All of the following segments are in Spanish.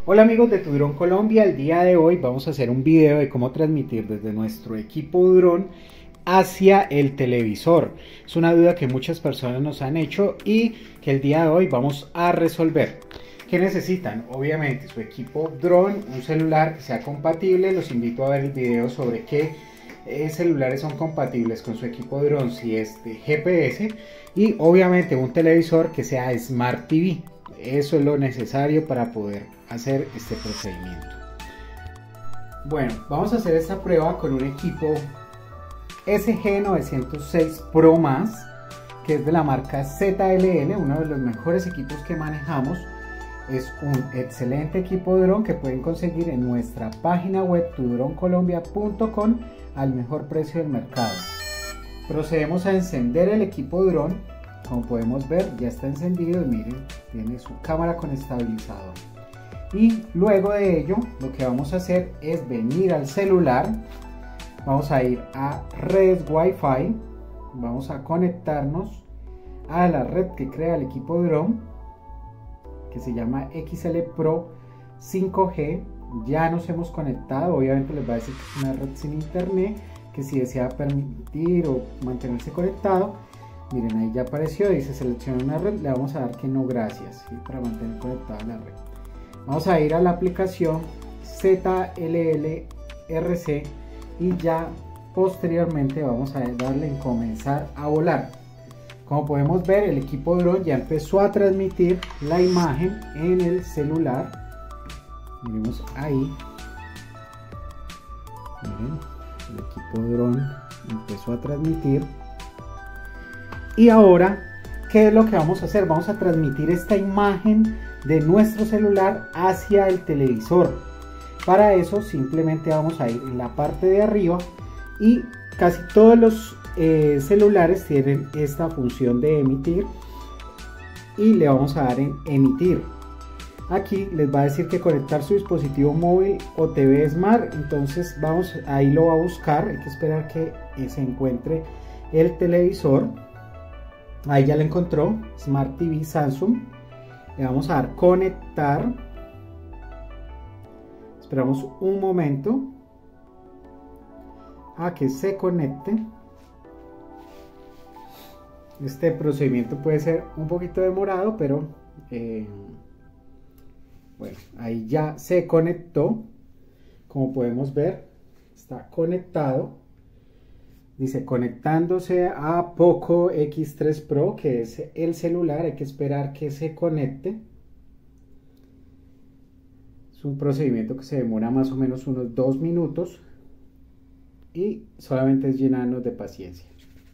Hola amigos de Tu Dron Colombia, el día de hoy vamos a hacer un video de cómo transmitir desde nuestro equipo dron hacia el televisor. Es una duda que muchas personas nos han hecho y que el día de hoy vamos a resolver. ¿Qué necesitan? Obviamente su equipo dron, un celular que sea compatible. Los invito a ver el video sobre qué celulares son compatibles con su equipo dron si es de GPS, y obviamente un televisor que sea Smart TV. Eso es lo necesario para poder hacer este procedimiento. Bueno, vamos a hacer esta prueba con un equipo SG906 Pro Más, que es de la marca ZLL, uno de los mejores equipos que manejamos. Es un excelente equipo dron que pueden conseguir en nuestra página web tudroncolombia.com al mejor precio del mercado. Procedemos a encender el equipo dron. Como podemos ver, ya está encendido y miren, tiene su cámara con estabilizador. Y luego de ello, lo que vamos a hacer es venir al celular. Vamos a ir a redes Wi-Fi. Vamos a conectarnos a la red que crea el equipo dron, que se llama XL Pro 5G. Ya nos hemos conectado. Obviamente les va a decir que es una red sin internet, que si desea permitir o mantenerse conectado, miren, ahí ya apareció, dice selecciona una red, le vamos a dar que no gracias, ¿sí? Para mantener conectada la red. Vamos a ir a la aplicación ZLL RC y ya posteriormente vamos a darle en comenzar a volar. Como podemos ver, el equipo dron ya empezó a transmitir la imagen en el celular. Miremos ahí. Miren, el equipo dron empezó a transmitir. Y ahora, ¿qué es lo que vamos a hacer? Vamos a transmitir esta imagen de nuestro celular hacia el televisor. Para eso simplemente vamos a ir en la parte de arriba, y casi todos los celulares tienen esta función de emitir, y le vamos a dar en emitir. Aquí les va a decir que conectar su dispositivo móvil o TV Smart. Entonces ahí lo va a buscar, hay que esperar que se encuentre el televisor. Ahí ya lo encontró, Smart TV Samsung. Le vamos a dar conectar. Esperamos un momento a que se conecte. Este procedimiento puede ser un poquito demorado, pero bueno, ahí ya se conectó. Como podemos ver, está conectado. Dice conectándose a Poco X3 Pro, que es el celular. Hay que esperar que se conecte. Es un procedimiento que se demora más o menos unos 2 minutos y solamente es llenarnos de paciencia.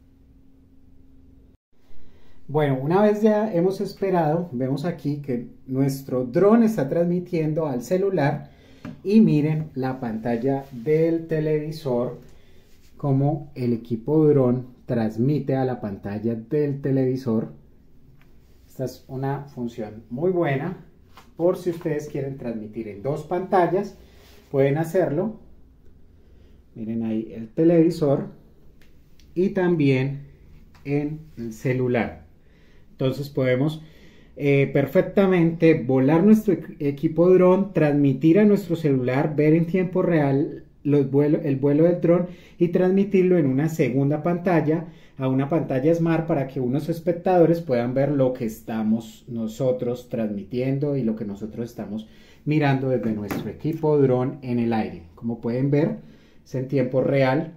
Bueno, una vez ya hemos esperado, vemos aquí que nuestro dron está transmitiendo al celular, y miren la pantalla del televisor, como el equipo dron transmite a la pantalla del televisor. Esta es una función muy buena por si ustedes quieren transmitir en 2 pantallas, pueden hacerlo. Miren ahí el televisor y también en el celular. Entonces podemos perfectamente volar nuestro equipo dron, transmitir a nuestro celular, ver en tiempo real el vuelo del dron y transmitirlo en una segunda pantalla, a una pantalla Smart, para que unos espectadores puedan ver lo que estamos nosotros transmitiendo y lo que nosotros estamos mirando desde nuestro equipo dron en el aire. Como pueden ver, es en tiempo real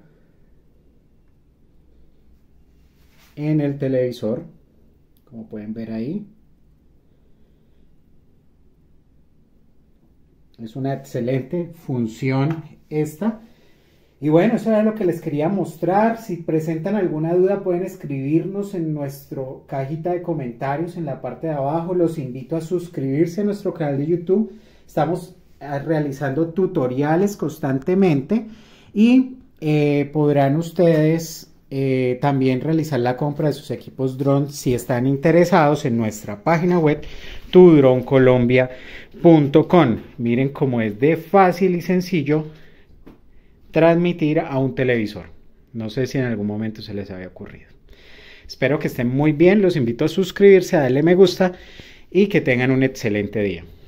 en el televisor, como pueden ver ahí. Es una excelente función esta. Y bueno, eso era lo que les quería mostrar. Si presentan alguna duda, pueden escribirnos en nuestra cajita de comentarios en la parte de abajo. Los invito a suscribirse a nuestro canal de YouTube. Estamos realizando tutoriales constantemente, y podrán ustedes también realizar la compra de sus equipos drones si están interesados en nuestra página web tudroncolombia.com. Miren cómo es de fácil y sencillo transmitir a un televisor. No sé si en algún momento se les había ocurrido. Espero que estén muy bien. Los invito a suscribirse, a darle me gusta y que tengan un excelente día.